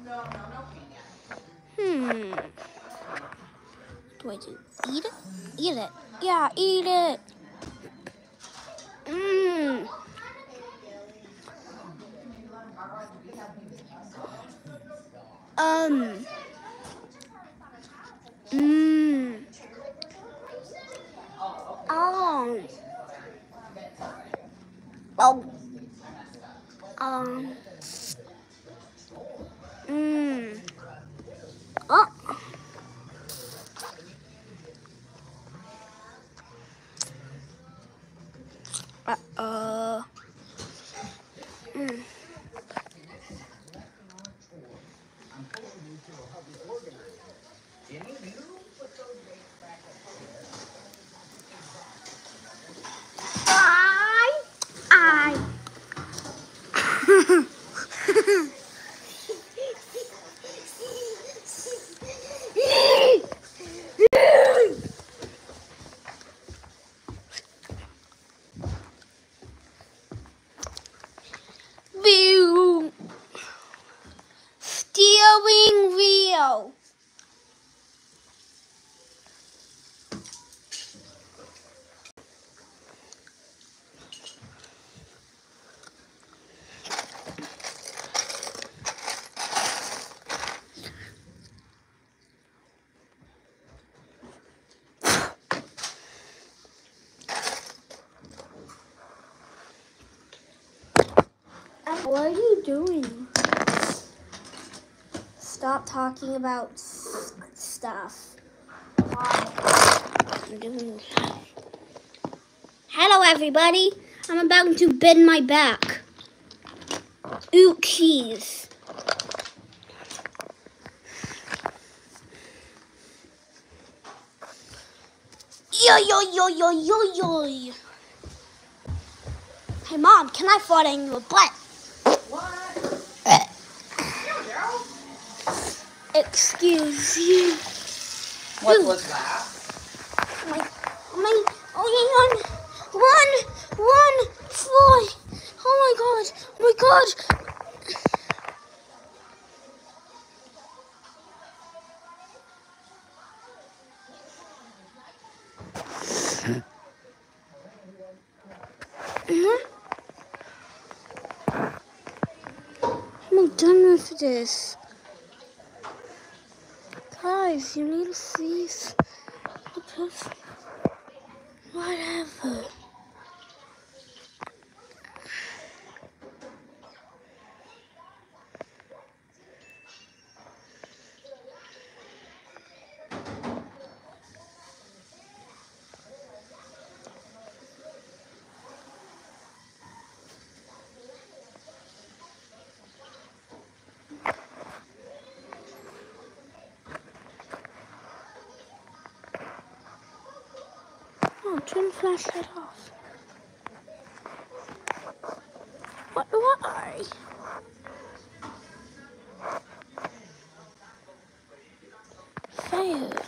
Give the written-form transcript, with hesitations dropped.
Do I do eat it? Eat it. Yeah, eat it. Mmm. Mmm. Oh. Oh. Mmm. Oh. Mm. I. View. Steering wheel. What are you doing? Stop talking about stuff. Hello, everybody. I'm about to bend my back. Ookies. Yo, yo, yo, yo, yo, yo. Hey, Mom, can I fart in your butt? What? Excuse you. What was that? One, four. Oh my God, oh my God. I'm done with this. Guys, you need to cease. Whatever. Oh, turn the flashlight off. Why? Fail.